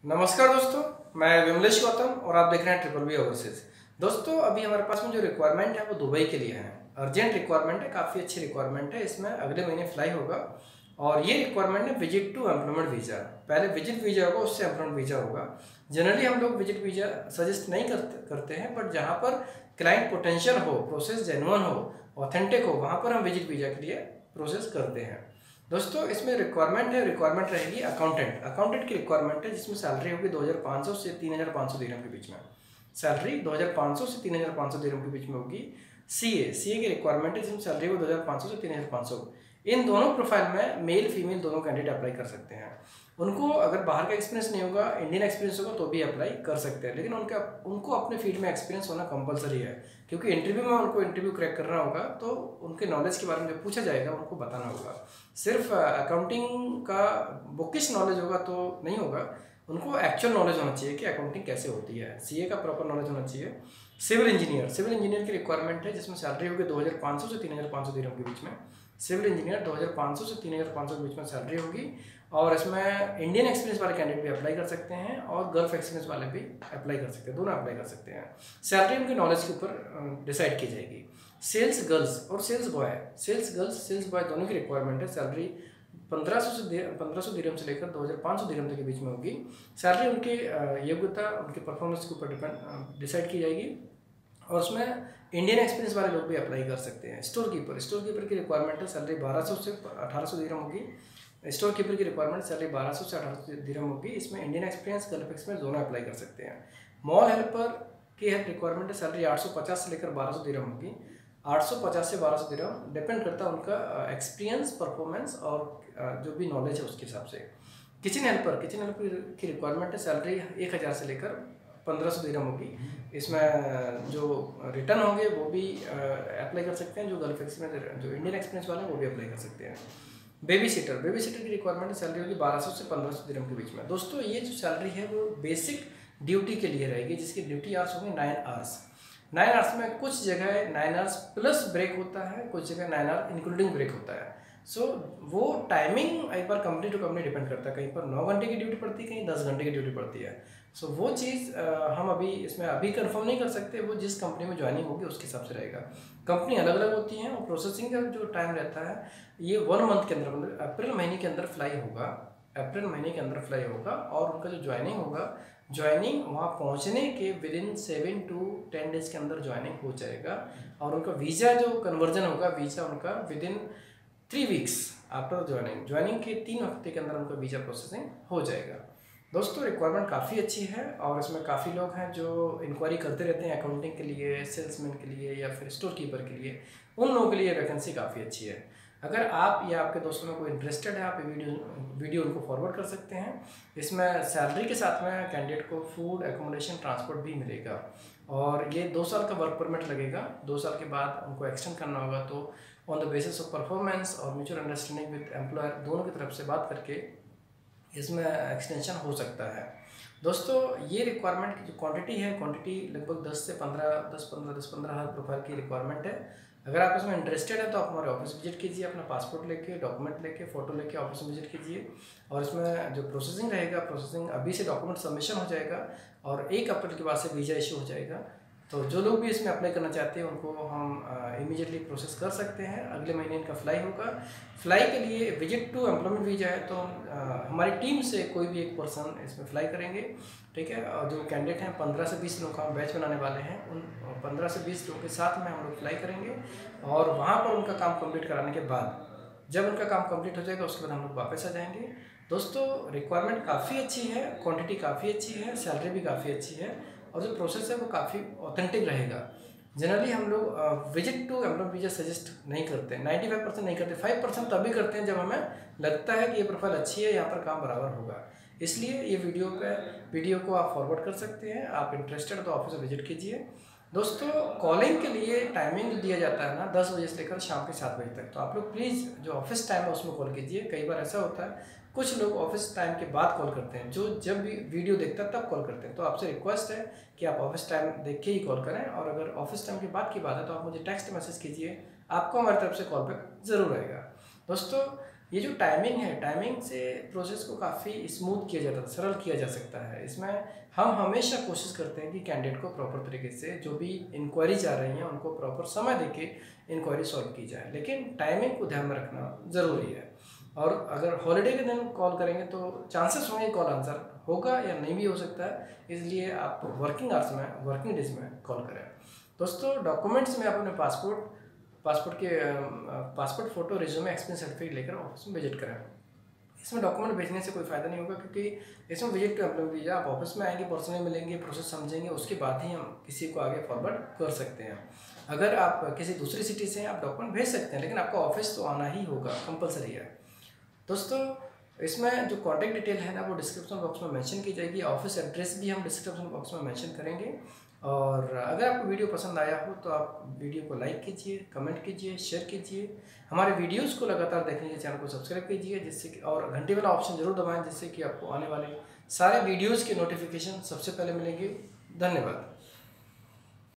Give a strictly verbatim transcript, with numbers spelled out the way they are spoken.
नमस्कार दोस्तों, मैं विमलेश गौतम और आप देख रहे हैं ट्रिपल बी ओवरसीज। दोस्तों, अभी हमारे पास में जो रिक्वायरमेंट है वो दुबई के लिए है। अर्जेंट रिक्वायरमेंट है, काफ़ी अच्छी रिक्वायरमेंट है। इसमें अगले महीने फ्लाई होगा और ये रिक्वायरमेंट है विजिट टू एम्प्लॉयमेंट वीज़ा। पहले विजिट वीज़ा होगा, उससे एम्प्लॉयमेंट वीज़ा होगा। जनरली हम लोग विजिट वीज़ा सजेस्ट नहीं करते करते हैं, बट जहाँ पर क्लाइंट पोटेंशियल हो, प्रोसेस जेन्युइन हो, ऑथेंटिक हो, वहाँ पर हम विजिट वीज़ा के लिए प्रोसेस करते हैं। दोस्तों, इसमें रिक्वायरमेंट है रिक्वायरमेंट रहेगी अकाउंटेंट अकाउंटेंट की रिक्वायरमेंट है, जिसमें सैलरी होगी दो हज़ार पाँच सौ से तीन हज़ार पाँच सौ दिरहम के बीच में। सैलरी दो हज़ार पाँच सौ से तीन हज़ार पाँच सौ दिरहम के बीच में होगी। सीए सीए की रिक्वायरमेंट है, जिसमें सैलरी होगी दो हज़ार पाँच सौ से तीन हज़ार पाँच सौ। इन दोनों प्रोफाइल में मेल फीमेल दोनों कैंडिडेट अप्लाई कर सकते हैं। उनको अगर बाहर का एक्सपीरियंस नहीं होगा, इंडियन एक्सपीरियंस होगा तो भी अप्लाई कर सकते हैं, लेकिन उनका उनको अपने फील्ड में एक्सपीरियंस होना कंपलसरी है, क्योंकि इंटरव्यू में उनको इंटरव्यू क्रैक करना होगा। तो उनके नॉलेज के बारे में जब पूछा जाएगा उनको बताना होगा। सिर्फ अकाउंटिंग का बुकिश नॉलेज होगा तो नहीं होगा, उनको एक्चुअल नॉलेज होना चाहिए कि अकाउंटिंग कैसे होती है। सीए का प्रॉपर नॉलेज होना चाहिए। सिविल इंजीनियर सिविल इंजीनियर की रिक्वायरमेंट है, जिसमें सैलरी होगी दो हज़ार पाँच सौ से तीन हज़ार पाँच सौ दिरहम के बीच में। सिविल इंजीनियर दो हज़ार पाँच सौ से तीन हज़ार पाँच सौ के बीच में सैलरी होगी, और इसमें इंडियन एक्सपीरियंस वाले कैंडिडेट भी अप्लाई कर सकते हैं और गल्फ एक्सपीरियंस वाले भी अप्लाई कर सकते हैं, दोनों अप्लाई कर सकते हैं। सैलरी उनके नॉलेज के ऊपर डिसाइड की जाएगी। सेल्स गर्ल्स और sales boy sales girls sales boy दोनों की रिक्वायरमेंट है। सैलरी पंद्रह सौ से पंद्रह सौ दिरहम से लेकर दो हज़ार पाँच सौ दिरहम तक के बीच में होगी। सैलरी उनके योग्यता, उनके परफॉर्मेंस के ऊपर डिपेंड डिसाइड की जाएगी, और उसमें इंडियन एक्सपीरियंस वाले लोग भी अप्लाई कर सकते हैं। स्टोर कीपर स्टोर कीपर की रिक्वायरमेंट है, सैलरी बारह सौ से अठारह सौ दिरहम होगी। स्टोर कीपर की रिक्वायरमेंट सैलरी बारह सौ से अठारह सौ दिरहम होगी। इसमें इंडियन एक्सपीरियंस, गल्फ एक्सपीरियंस दोनों अप्लाई कर सकते हैं। मॉल हेल्पर की रिक्वायरमेंट है, सैलरी आठ सौ पचास से लेकर बारह सौ दिरहम होगी। आठ सौ पचास से बारह सौ दिरहम डिपेंड करता है उनका एक्सपीरियंस, परफॉर्मेंस और जो भी नॉलेज है उसके हिसाब से। किचन हेल्पर किचन हेल्पर की रिक्वायरमेंट है, सैलरी एक हज़ार से लेकर पंद्रह सौ दिरहम होगी। इसमें जो रिटर्न होंगे वो भी अप्लाई कर सकते हैं, जो गल्फ एक्सपीरियंस जो इंडियन एक्सपीरियंस वाले हैं वो भी अप्लाई कर सकते हैं। बेबी सिटर बेबी सिटर की रिक्वायरमेंट सैलरी होगी बारह सौ से पंद्रह सौ दिरहम के बीच में। दोस्तों, ये जो सैलरी है वो बेसिक ड्यूटी के लिए रहेगी, जिसकी ड्यूटी आवर्स होंगे नाइन आवर्स नाइन आवर्स में कुछ जगह नाइन आवर्स प्लस ब्रेक होता है, कुछ जगह नाइन आवर इंक्लूडिंग ब्रेक होता है। सो so, वो टाइमिंग एक बार कंपनी टू कंपनी डिपेंड करता है, कहीं पर नौ घंटे की ड्यूटी पड़ती है, कहीं दस घंटे की ड्यूटी पड़ती है। सो so, वो चीज़ हम अभी इसमें अभी कंफर्म नहीं कर सकते, वो जिस कंपनी में ज्वाइनिंग होगी उसके हिसाब से रहेगा। कंपनी अलग अलग होती हैं, और प्रोसेसिंग का जो टाइम रहता है ये वन मंथ के अंदर, मतलब अप्रैल महीने के अंदर फ्लाई होगा अप्रैल महीने के अंदर फ्लाई होगा और उनका जो ज्वाइनिंग होगा, ज्वाइनिंग वहाँ पहुँचने के within seven to ten days के अंदर ज्वाइनिंग हो जाएगा, और उनका वीज़ा जो कन्वर्जन होगा, वीज़ा उनका within three weeks after joining joining के तीन हफ्ते के अंदर उनका वीज़ा प्रोसेसिंग हो जाएगा। दोस्तों, रिक्वायरमेंट काफ़ी अच्छी है, और इसमें काफ़ी लोग हैं जो इंक्वायरी करते रहते हैं अकाउंटिंग के लिए, सेल्समैन के लिए या फिर स्टोर कीपर के लिए। उन लोगों के लिए वैकेंसी काफ़ी अच्छी है। अगर आप या आपके दोस्तों में कोई इंटरेस्टेड है, आप ये वीडियो वीडियो उनको फॉरवर्ड कर सकते हैं। इसमें सैलरी के साथ में कैंडिडेट को फूड, एकोमोडेशन, ट्रांसपोर्ट भी मिलेगा, और ये दो साल का वर्क परमिट लगेगा। दो साल के बाद उनको एक्सटेंड करना होगा, तो on the basis of performance और म्यूचुअल अंडरस्टैंडिंग विद एम्प्लॉयर दोनों की तरफ से बात करके इसमें एक्सटेंशन हो सकता है। दोस्तों, ये रिक्वायरमेंट की जो क्वांटिटी है, क्वांटिटी लगभग दस से पंद्रह दस पंद्रह दस पंद्रह हर प्रोफाइल की रिक्वायरमेंट है। अगर आप इसमें इंटरेस्टेड है तो आप हमारे ऑफिस विजिट कीजिए, अपना पासपोर्ट लेके, डॉक्यूमेंट लेके, फ़ोटो लेके ऑफिस में विजिट कीजिए, और इसमें जो प्रोसेसिंग रहेगा, प्रोसेसिंग अभी से डॉक्यूमेंट सबमिशन हो जाएगा, और एक अप्रैल के बाद से वीज़ा इशू हो जाएगा। तो जो लोग भी इसमें अप्लाई करना चाहते हैं उनको हम इमीडिएटली प्रोसेस कर सकते हैं। अगले महीने इनका फ्लाई होगा। फ्लाई के लिए विजिट टू एम्प्लॉयमेंट वीज़ा है, तो आ, हमारी टीम से कोई भी एक पर्सन इसमें फ्लाई करेंगे, ठीक है। और जो कैंडिडेट हैं, पंद्रह से बीस लोगों का हम बैच बनाने वाले हैं, उन पंद्रह से बीस लोगों के साथ में हम लोग फ्लाई करेंगे, और वहाँ पर उनका काम कंप्लीट कराने के बाद, जब उनका काम कंप्लीट हो जाएगा उसके बाद हम लोग वापस आ जाएंगे। दोस्तों, रिक्वायरमेंट काफ़ी अच्छी है, क्वांटिटी काफ़ी अच्छी है, सैलरी भी काफ़ी अच्छी है, और जो प्रोसेस है वो काफ़ी ऑथेंटिक रहेगा। जनरली हम लोग visit to employment visa suggest नहीं करते, पचानवे परसेंट नहीं करते, फाइव परसेंट तभी करते हैं जब हमें लगता है कि ये प्रोफाइल अच्छी है, यहाँ पर काम बराबर होगा। इसलिए ये वीडियो पे वीडियो को आप फॉरवर्ड कर सकते हैं। आप इंटरेस्टेड हो तो ऑफिस में विजिट कीजिए। दोस्तों, कॉलिंग के लिए टाइमिंग दिया जाता है ना, दस बजे से लेकर शाम के सात बजे तक, तो आप लोग प्लीज़ जो ऑफिस टाइम है उसमें कॉल कीजिए। कई बार ऐसा होता है कुछ लोग ऑफिस टाइम के बाद कॉल करते हैं, जो जब भी वीडियो देखता है तब कॉल करते हैं। तो आपसे रिक्वेस्ट है कि आप ऑफिस टाइम देख के ही कॉल करें, और अगर ऑफिस टाइम के बाद की बात है तो आप मुझे टेक्स्ट मैसेज कीजिए, आपको हमारी तरफ से कॉल बैक ज़रूर आएगा। दोस्तों, ये जो टाइमिंग है, टाइमिंग से प्रोसेस को काफ़ी स्मूथ किया जाता है, सरल किया जा सकता है। इसमें हम हमेशा कोशिश करते हैं कि कैंडिडेट को प्रॉपर तरीके से जो भी इंक्वायरीज आ रही हैं उनको प्रॉपर समय देके इंक्वायरी सॉल्व की जाए, लेकिन टाइमिंग को ध्यान में रखना ज़रूरी है। और अगर हॉलीडे के दिन कॉल करेंगे तो चांसेस होंगे कॉल आंसर होगा या नहीं भी हो सकता है, इसलिए आप वर्किंग आवर्स में, वर्किंग डेज में कॉल करें। दोस्तों, डॉक्यूमेंट्स में आप अपने पासपोर्ट पासपोर्ट के passport photo, resume, experience certificate लेकर ऑफिस में विजिट करें। इसमें डॉक्यूमेंट भेजने से कोई फ़ायदा नहीं होगा, क्योंकि इसमें विजिट का मतलब वीज़ा, आप ऑफिस में आएंगे, पर्सनली मिलेंगे, प्रोसेस समझेंगे, उसके बाद ही हम किसी को आगे फॉरवर्ड कर सकते हैं। अगर आप किसी दूसरी सिटी से हैं, आप डॉक्यूमेंट भेज सकते हैं, लेकिन आपको ऑफिस तो आना ही होगा, कंपलसरी है। दोस्तों, इसमें जो कॉन्टैक्ट डिटेल है ना वो डिस्क्रिप्शन बॉक्स में मेंशन की जाएगी, ऑफिस एड्रेस भी हम डिस्क्रिप्शन बॉक्स में मेंशन करेंगे। और अगर आपको वीडियो पसंद आया हो तो आप वीडियो को लाइक कीजिए, कमेंट कीजिए, शेयर कीजिए। हमारे वीडियोस को लगातार देखने के लिए चैनल को सब्सक्राइब कीजिए, जिससे कि और घंटी वाला ऑप्शन जरूर दबाएं, जिससे कि आपको आने वाले सारे वीडियोस के नोटिफिकेशन सबसे पहले मिलेंगे। धन्यवाद।